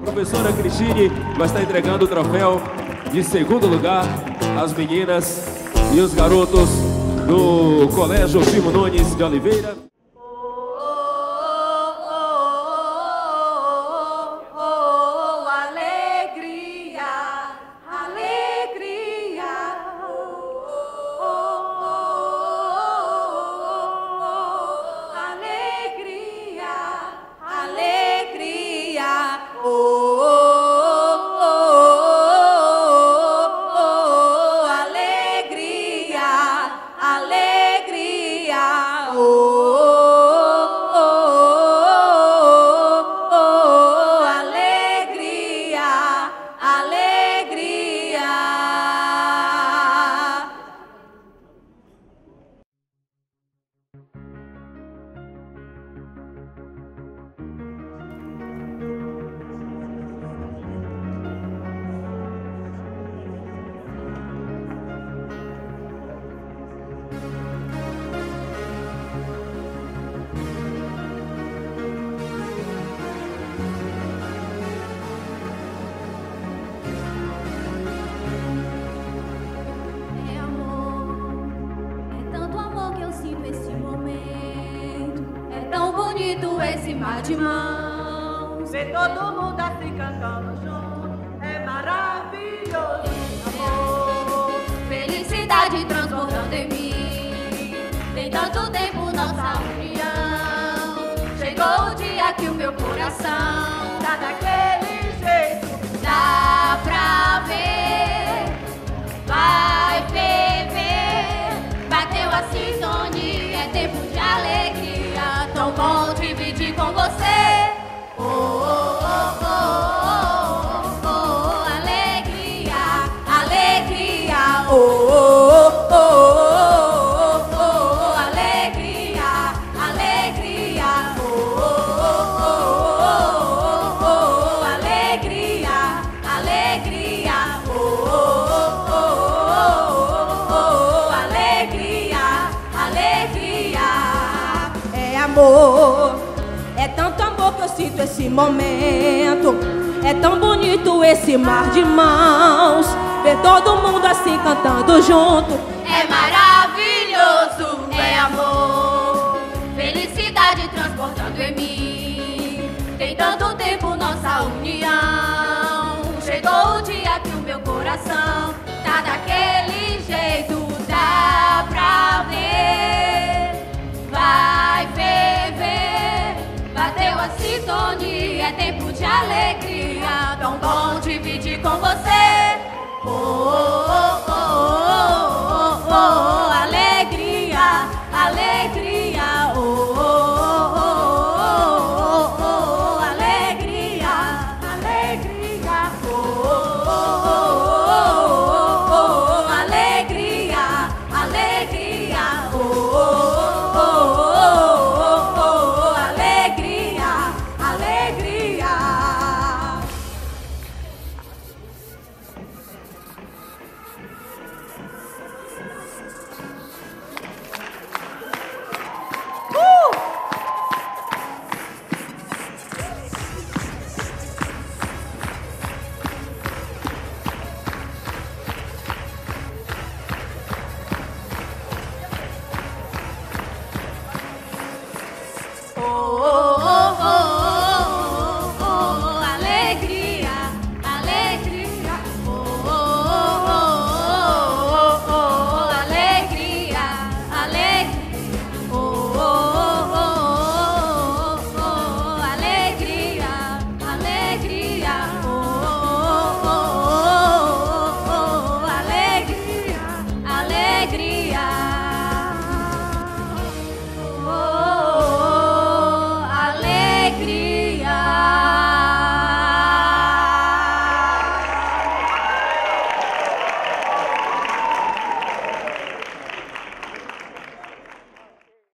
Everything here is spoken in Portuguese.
Professora Cristine vai estar entregando o troféu de segundo lugar às meninas e os garotos do Colégio Firmo Nunes de Oliveira. Esse mar de mãos, ver todo mundo assim cantando junto, é maravilhoso, amor. Felicidade transbordando em mim, tem tanto tempo nossa união. Chegou o dia que o meu coração tá daquele jeito, dá pra ver, vai ferver, bateu a sintonia, é tempo de alegria, tão bom dividir com você. Oh, oh, oh, oh, oh, oh, alegria, alegria, oh, oh, oh, oh, oh, alegria, alegria, oh, oh, oh, oh, alegria, alegria, oh, oh, oh, alegria, alegria. É amor. É tanto amor que eu sinto esse momento, é tão bonito esse mar de mãos, ver todo mundo assim cantando junto, é maravilhoso, é amor, felicidade transportando em mim, tem tanto tempo nossa união, chegou o dia que o meu coração tá daquele jeito, dá pra ver, vai ferver, bateu a sintonia, é tempo de alegria, tão bom dividir com você. Oh, oh, oh, oh, oh, oh, alegria, alegria, oh, oh, oh, oh, oh, alegria, alegria, oh, oh, oh, oh, alegria, alegria, oh, oh, oh, alegria, alegria. Oh,